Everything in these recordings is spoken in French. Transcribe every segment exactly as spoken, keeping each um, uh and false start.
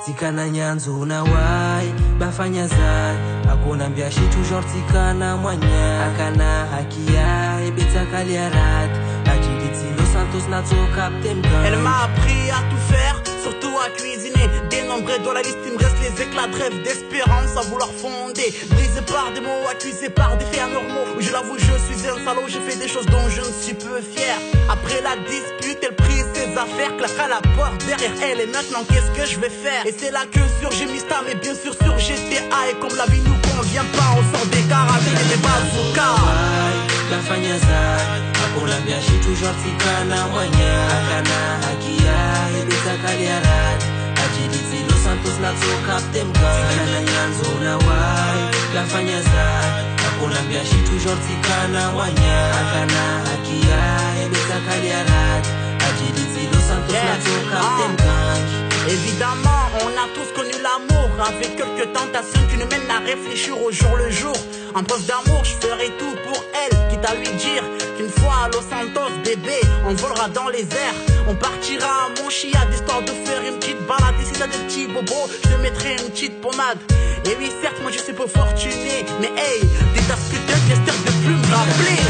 Tikana nyanzo na wai bafanya zai hakuna mbiashi toujours tikana mwanya akana hakia ebeta kaliarat ajiliti Los Santos nazo captain. Elle m'a appris à tout faire, surtout à cuisiner. Dénombré dans la liste, il me reste les éclats de rêve d'espérance à vouloir fonder. Brisé par des mots, accusé par des faits anormaux. Où je l'avoue, je suis un salaud, j'ai fait des choses dont je ne suis peu fier. Après la dispute, elle prit ses affaires, claqua la porte derrière elle. Et maintenant, qu'est-ce que je vais faire? Et c'est là que surgit Mista, mais bien sûr sur G T A. Et comme la vie nous convient pas, on sort des carabines et des bazookas. La fanyazai hakuna mbiashi toujours tikana mwanya akana hakia ebeta kaliarat ajiliti Los Santos nazo captain. Tikana nyanzo na wai la fanyazai hakuna mbiashi toujours tikana mwanya akana hakia ebeta kaliarat ajiliti Los Santos nazo captain. Évidemment, on a tous connu l'amour avec quelques tentations qui nous mènent à réfléchir au jour le jour. En preuve d'amour, je ferai tout pour elle, quitte à lui dire qu'une fois à Los Santos, bébé, on volera dans les airs. On partira à Monchia, d'histoire de faire une petite balade. Et si t'as des petits bobos, je te mettrai une petite pommade. Et oui, certes, moi je suis peu fortuné, mais hey, des tas que t'es, qu'est-ce de plus me rappeler.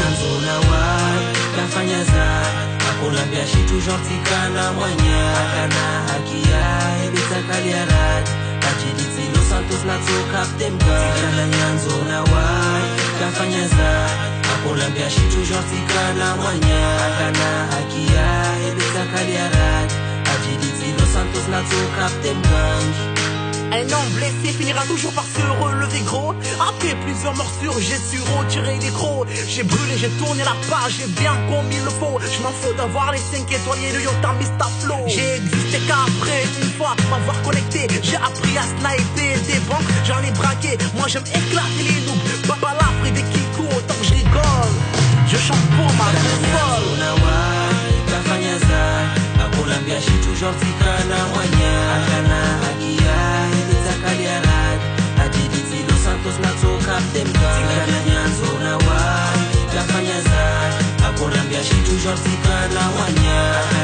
Hakuna mbiashi toujours tikana mwanya akana hakia ebeta kaliarat ajiliti Los Santos nazo captain. Tikana nyanzo na wai kafanya zai hakuna mbiashi toujours tikana mwanya akana hakia ebeta kaliarat ajiliti Los Santos nazo captain. Un homme blessé finira toujours par se relever gros. Après plusieurs morsures, j'ai su retirer les crocs. J'ai brûlé, j'ai tourné la page, j'ai bien comme il le faut. Je m'en fous d'avoir les cinq étoiliers de Yota Mista Flow. J'ai existé qu'après une fois m'avoir connecté. J'ai appris à sniper des banques, j'en ai braqué. Moi j'aime éclater les noobs, Baba Lafri des Kiko, autant que je rigole. Je chante pour ma console. Hakuna mbiashi toujours tikana mwanya akana hakia ebeta kaliarat ajiliti Los Santos nazo captain. Tikana nyanzo na wai kafanya zai hakuna mbiashi toujours tikana mwanya